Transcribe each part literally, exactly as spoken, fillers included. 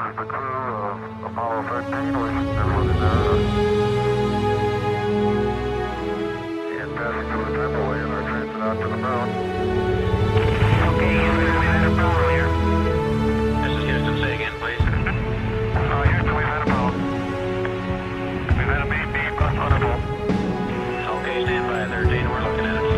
is the crew of Apollo thirteen, wishing everyone there in passing through the Templeway in our transit out to the moon. Okay, Houston, we've had a problem here. This is Houston, say again, please. Uh, Houston, we've had a problem. We've had a main beam bus on a full. Okay, stand by there, Dana, we're looking at it.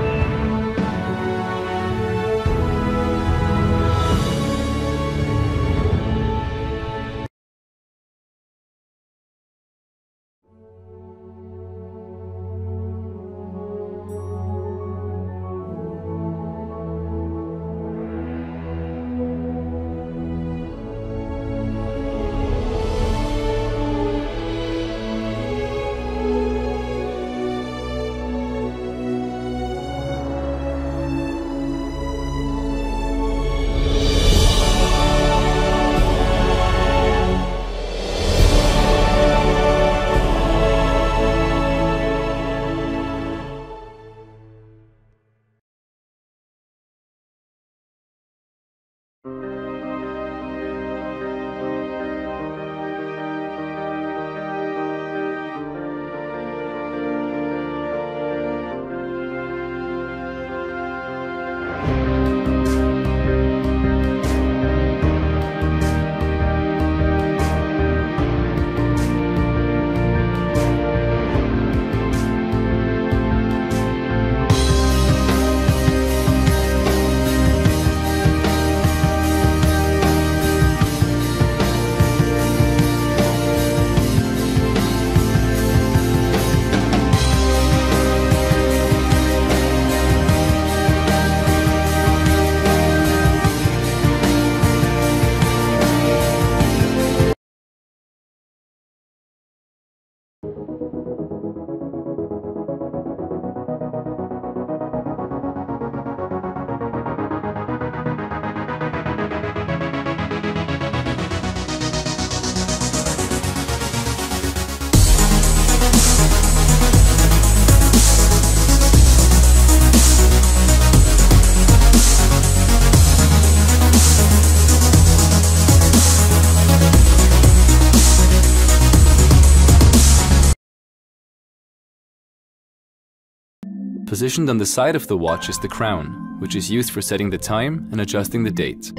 Positioned on the side of the watch is the crown, which is used for setting the time and adjusting the date.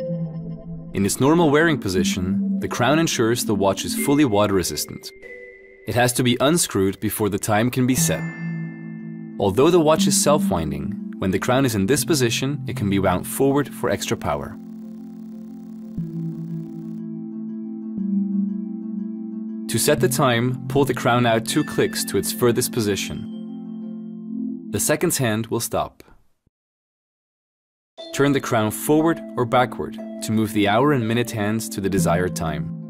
In its normal wearing position, the crown ensures the watch is fully water resistant. It has to be unscrewed before the time can be set. Although the watch is self-winding, when the crown is in this position, it can be wound forward for extra power. To set the time, pull the crown out two clicks to its furthest position. The seconds hand will stop. Turn the crown forward or backward to move the hour and minute hands to the desired time.